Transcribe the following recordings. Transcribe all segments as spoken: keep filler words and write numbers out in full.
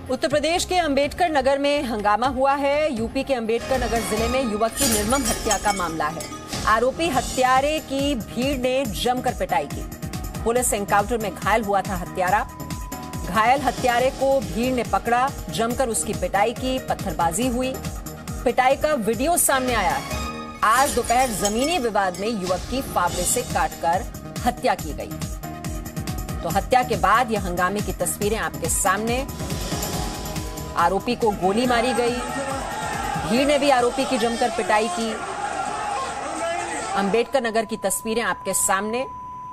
उत्तर प्रदेश के अंबेडकर नगर में हंगामा हुआ है। यूपी के अंबेडकर नगर जिले में युवक की निर्मम हत्या का मामला है। आरोपी हत्यारे की भीड़ ने जमकर पिटाई की। पुलिस एनकाउंटर में घायल हुआ था हत्यारा। घायल हत्यारे को भीड़ ने पकड़ा, जमकर उसकी पिटाई की, पत्थरबाजी हुई। पिटाई का वीडियो सामने आया है। आज दोपहर जमीनी विवाद में युवक की फावड़े से काटकर हत्या की गई। तो हत्या के बाद यह हंगामे की तस्वीरें आपके सामने। आरोपी को गोली मारी गई। भीड़ ने भी आरोपी की जमकर पिटाई की। अंबेडकर नगर की तस्वीरें आपके सामने।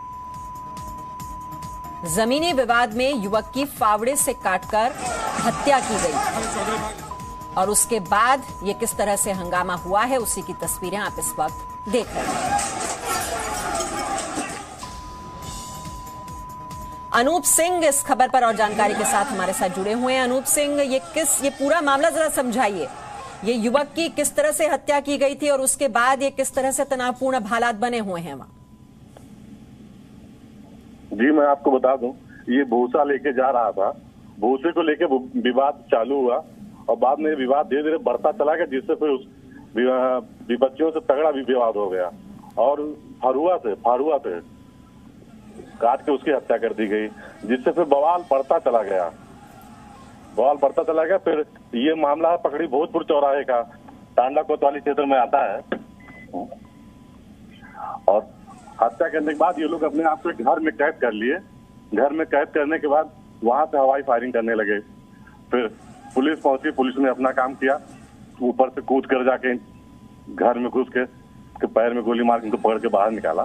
जमीनी विवाद में युवक की फावड़े से काटकर हत्या की गई और उसके बाद ये किस तरह से हंगामा हुआ है, उसी की तस्वीरें आप इस वक्त देख रहे हैं। अनूप सिंह इस खबर पर और जानकारी के साथ हमारे साथ जुड़े हुए हैं। अनूप सिंह, ये किस ये पूरा मामला जरा समझाइए। ये युवक की किस तरह से हत्या की गई थी और उसके बाद ये किस तरह से तनावपूर्ण हालात बने हुए हैं वहां? जी, मैं आपको बता दूं, ये भूसा लेके जा रहा था। भूसे को लेके विवाद चालू हुआ और बाद में विवाद धीरे धीरे बढ़ता चला गया, जिससे फिर उस विपक्षियों से तगड़ा भी विवाद हो गया और फरुआ से फारुआ से काट के उसकी हत्या कर दी गई, जिससे फिर बवाल बढ़ता चला गया बवाल बढ़ता चला गया फिर ये मामला है पकड़ी भोजपुर चौराहे का, टांडा कोतवाली क्षेत्र में आता है। और हत्या करने के बाद ये लोग अपने आप को घर में कैद कर लिए। घर में कैद करने के बाद वहां से हवाई फायरिंग करने लगे। फिर पुलिस पहुंची, पुलिस ने अपना काम किया, ऊपर से कूद कर जाके घर में घुस के, के पैर में गोली मार के उनको पकड़ के बाहर निकाला।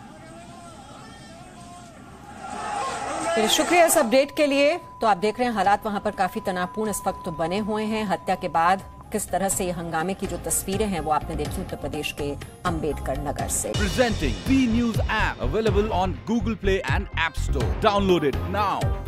शुक्रिया इस अपडेट के लिए। तो आप देख रहे हैं हालात वहां पर काफी तनावपूर्ण इस वक्त बने हुए हैं। हत्या के बाद किस तरह से ये हंगामे की जो तस्वीरें हैं वो आपने देखी उत्तर प्रदेश के अंबेडकर नगर से। Presenting B news app available on Google Play and App Store. Download it now.